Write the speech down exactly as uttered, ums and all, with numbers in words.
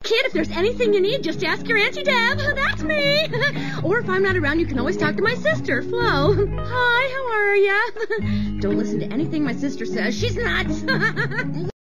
Kid, if there's anything you need, just ask your Auntie Deb. That's me. Or if I'm not around, you can always talk to my sister, Flo. Hi, how are ya? Don't listen to anything my sister says. She's nuts.